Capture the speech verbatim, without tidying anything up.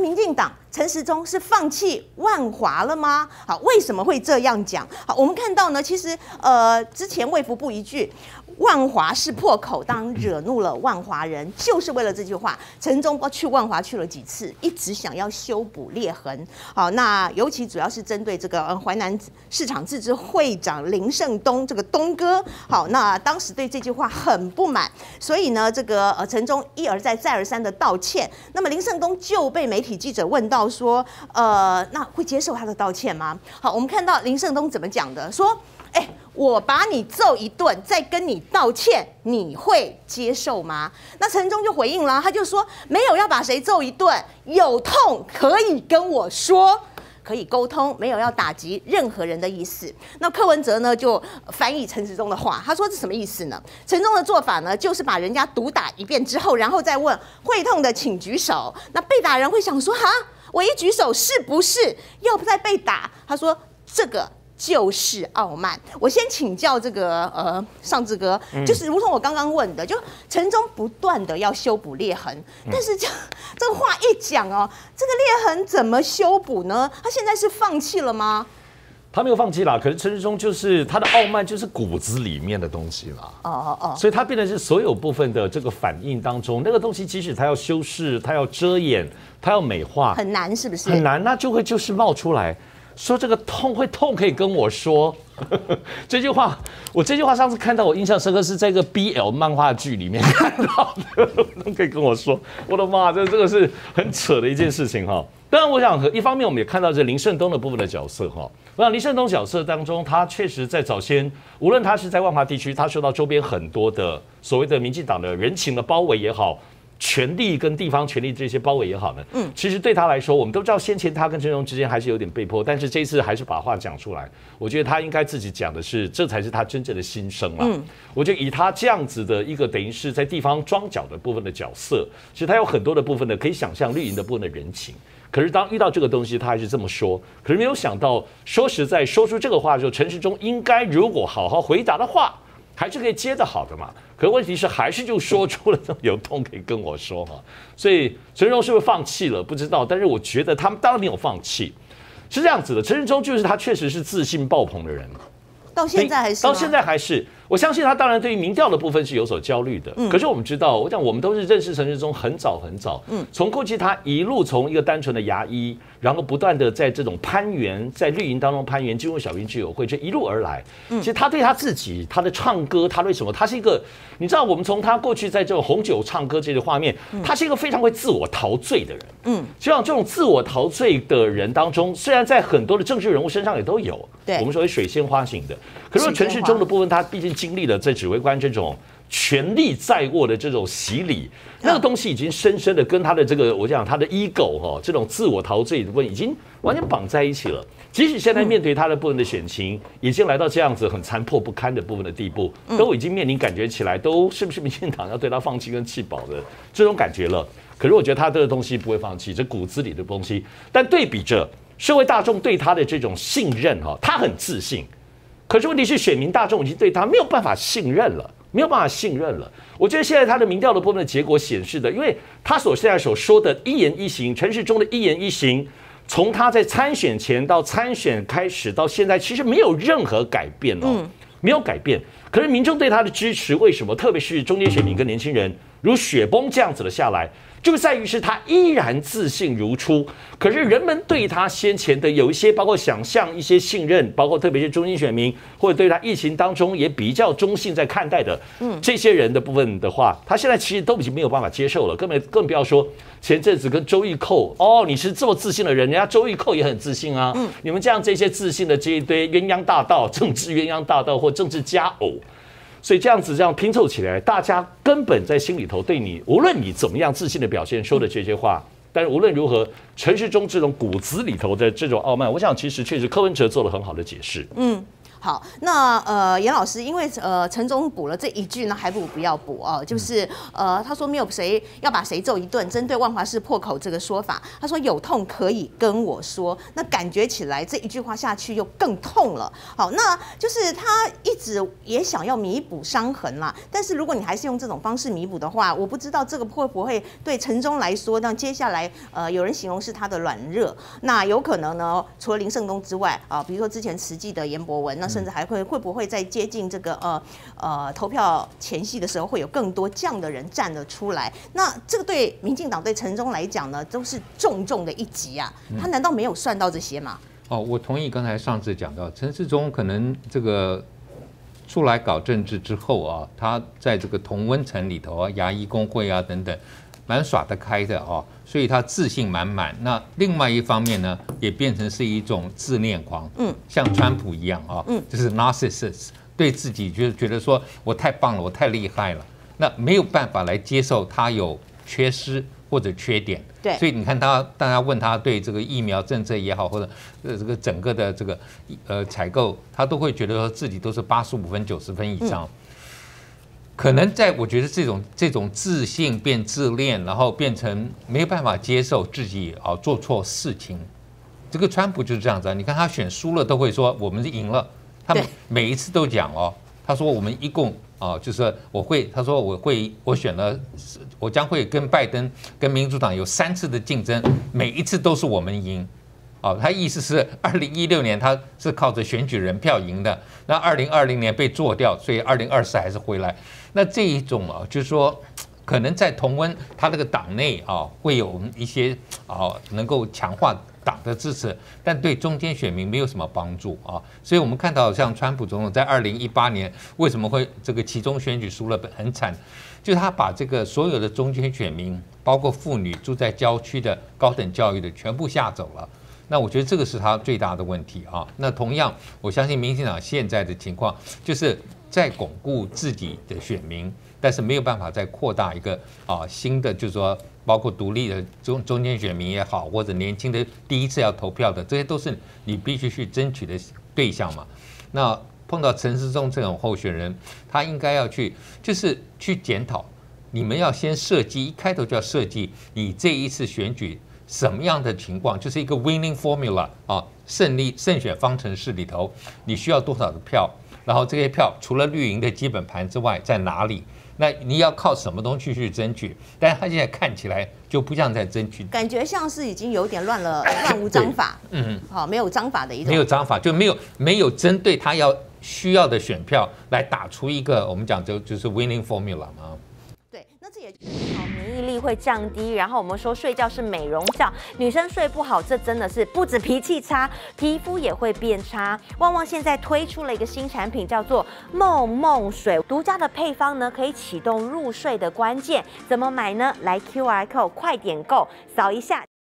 民进党陈时中是放弃万华了吗？好，为什么会这样讲？好，我们看到呢，其实呃，之前卫福部一句万华是破口，当然惹怒了万华人，就是为了这句话，陈忠不去万华去了几次，一直想要修补裂痕。好，那尤其主要是针对这个呃淮南市场自治会长林胜东这个东哥，好，那当时对这句话很不满，所以呢，这个呃陈忠一而再再而三的道歉。那么林胜东就被媒体记者问到说，呃，那会接受他的道歉吗？好，我们看到林胜东怎么讲的，说，哎，我把你揍一顿，再跟你道歉，你会接受吗？那陈忠就回应了，他就说没有要把谁揍一顿，有痛可以跟我说。可以沟通，没有要打击任何人的意思。那柯文哲呢就翻译陈时中的话，他说这什么意思呢？陈忠的做法呢，就是把人家毒打一遍之后，然后再问会痛的请举手。那被打人会想说，哈，我一举手是不是要再被打？他说这个就是傲慢。我先请教这个呃尚志哥，就是如同我刚刚问的，就陈忠不断的要修补裂痕，但是这这个话一讲哦，这个裂痕怎么修补呢？他现在是放弃了吗？ 他没有放弃啦，可是陈时中就是他的傲慢，就是骨子里面的东西啦。哦哦哦，所以他变成是所有部分的这个反应当中，那个东西即使他要修饰，他要遮掩，他要美化， 很难，是不是？ 很难，那就会就是冒出来。说这个痛会痛，可以跟我说这句话。我这句话上次看到，我印象深刻是在一个 B L 漫画剧里面看到的，都可以跟我说。我的妈，这这个是很扯的一件事情哈。当然，我想一方面我们也看到这林胜东的部分的角色哈。我想林胜东角色当中，他确实在早先，无论他是在万华地区，他受到周边很多的所谓的民进党的人情的包围也好。权力跟地方权力这些包围也好呢，嗯，其实对他来说，我们都知道先前他跟陈时中之间还是有点被迫，但是这一次还是把话讲出来。我觉得他应该自己讲的是，这才是他真正的心声啦。嗯，我觉得以他这样子的一个等于是在地方庄脚的部分的角色，其实他有很多的部分的可以想象绿营的部分的人情。可是当遇到这个东西，他还是这么说。可是没有想到，说实在说出这个话的时候，陈时中应该如果好好回答的话，还是可以接得好的嘛。可是问题是，还是就说出了有痛可以跟我说哈。所以陈时中是不是放弃了？不知道。但是我觉得他们当然没有放弃，是这样子的。陈时中就是他确实是自信爆棚的人， 到现在还是到现在还是。我相信他当然对于民调的部分是有所焦虑的，嗯、可是我们知道，我讲我们都是认识陈时中很早很早，嗯，从过去他一路从一个单纯的牙医，然后不断的在这种攀援，在绿营当中攀援，进入小英居友会，这一路而来。嗯，其实他对他自己，他的唱歌，他为什么？他是一个，你知道，我们从他过去在这种红酒唱歌这些画面，嗯、他是一个非常会自我陶醉的人。嗯，就像这种自我陶醉的人当中，虽然在很多的政治人物身上也都有，对，我们所谓水仙花型的，可是陈时中的部分，他毕竟经历了在指挥官这种权力在握的这种洗礼，那个东西已经深深的跟他的这个我讲他的 ego 哈，这种自我陶醉的部分已经完全绑在一起了。即使现在面对他的部分的选情，已经来到这样子很残破不堪的部分的地步，都已经面临感觉起来都是不是民进党要对他放弃跟弃保的这种感觉了。可是我觉得他这个东西不会放弃，这骨子里的东西。但对比着社会大众对他的这种信任哈，他很自信。可是问题是，选民大众已经对他没有办法信任了，没有办法信任了。我觉得现在他的民调的部分的结果显示的，因为他所现在所说的一言一行，陈时中的一言一行，从他在参选前到参选开始到现在，其实没有任何改变哦，嗯、没有改变。可是民众对他的支持，为什么？特别是中间选民跟年轻人，如雪崩这样子的下来。就在于是他依然自信如初，可是人们对他先前的有一些包括想象、一些信任，包括特别是中间选民或者对他疫情当中也比较中性在看待的，嗯，这些人的部分的话，他现在其实都已经没有办法接受了，根本更不要说前阵子跟周玉蔻哦，你是这么自信的人，人家周玉蔻也很自信啊，嗯，你们这样这些自信的这一堆鸳鸯大盗、政治鸳鸯大盗或政治佳偶。所以这样子这样拼凑起来，大家根本在心里头对你，无论你怎么样自信的表现，说的这些话，但是无论如何，陈时中这种骨子里头的这种傲慢，我想其实确实柯文哲做了很好的解释。嗯。 好，那呃，严老师，因为呃，陈总补了这一句呢，还不如不要补哦。就是呃，他说没有谁要把谁揍一顿，针对万华市破口这个说法，他说有痛可以跟我说。那感觉起来这一句话下去又更痛了。好，那就是他一直也想要弥补伤痕啦。但是如果你还是用这种方式弥补的话，我不知道这个会不会对陈忠来说，那接下来呃，有人形容是他的软热，那有可能呢，除了林胜东之外啊，比如说之前慈济的严博文，那甚至还会会不会在接近这个呃呃投票前夕的时候，会有更多这样的人站了出来？那这个对民进党对陈忠来讲呢，都是重重的一击啊！他难道没有算到这些吗？ 哦，我同意刚才上次讲到陈世忠可能这个出来搞政治之后啊，他在这个同温层里头啊，牙医工会啊等等，蛮耍得开的啊，所以他自信满满。那另外一方面呢，也变成是一种自恋狂，嗯，像川普一样啊，嗯，就是 narcissist， 对自己就觉得说我太棒了，我太厉害了，那没有办法来接受他有缺失或者缺点。 对， 所以你看他，大家问他对这个疫苗政策也好，或者呃这个整个的这个呃采购，他都会觉得说自己都是八十五分、九十分以上。嗯，可能在我觉得这种这种自信变自恋，然后变成没有办法接受自己啊做错事情。这个川普就是这样子啊，你看他选输了都会说我们是赢了，他们每一次都讲哦，他说我们一共啊就是我会，他说我会我选了，我将会跟拜登跟民主党有三次的竞争，每一次都是我们赢。哦，他意思是二零一六年他是靠着选举人票赢的，那二零二零年被做掉，所以二零二四还是回来。那这一种啊，就是说，可能在同温他那个党内啊，会有一些啊能够强化党的支持，但对中间选民没有什么帮助啊。所以我们看到像川普总统在二零一八年为什么会这个其中选举输了很惨，就是他把这个所有的中间选民，包括妇女住在郊区的高等教育的全部吓走了。那我觉得这个是他最大的问题啊。那同样，我相信民进党现在的情况就是在巩固自己的选民，但是没有办法再扩大一个啊新的，就是说包括独立的中中间选民也好，或者年轻的第一次要投票的，这些都是你必须去争取的对象嘛。那碰到陈时中这种候选人，他应该要去就是去检讨，你们要先设计，一开头就要设计你这一次选举什么样的情况，就是一个 winning formula 啊，胜利胜选方程式里头，你需要多少的票，然后这些票除了绿营的基本盘之外，在哪里？那你要靠什么东西去争取？但是他现在看起来就不像在争取， 感觉像是已经有点乱了，乱无章法。嗯，好，没有章法的一种， 没有章法，就没有没有针对他要需要的选票来打出一个我们讲就就是 winning formula 嘛。 对，那这也好，免疫力会降低。然后我们说睡觉是美容觉，女生睡不好，这真的是不止脾气差，皮肤也会变差。旺旺现在推出了一个新产品，叫做梦梦水，独家的配方呢，可以启动入睡的关键。怎么买呢？来 Q R code 快点购，扫一下。